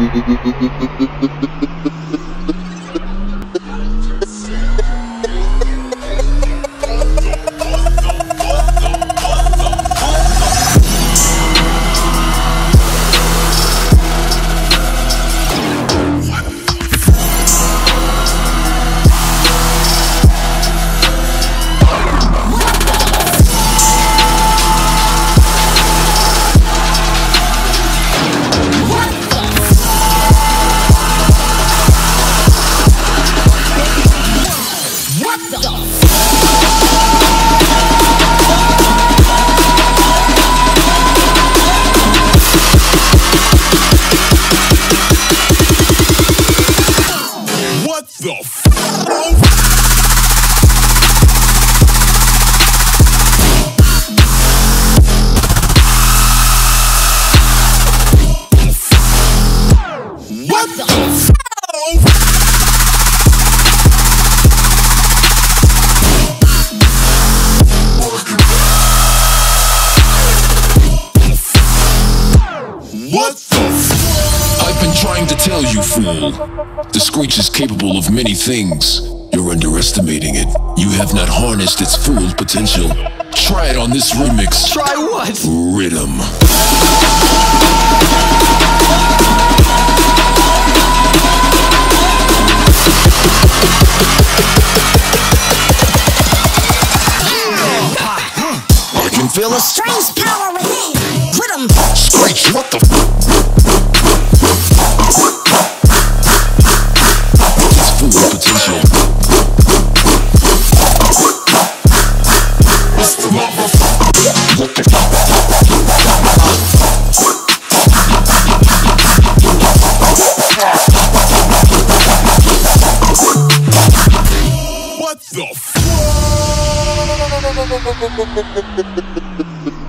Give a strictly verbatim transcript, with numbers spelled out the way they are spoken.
The f***? What the f***? What the f***? I've been trying to tell you, fool. The Screech is capable of many things. You're underestimating it. You have not harnessed its full potential. Try it on this remix. Try what? Rhythm. I can feel a strange power within. Rhythm. Screech, what the f***? Its full potential. It's the motherfucker. What the f***? What the f***?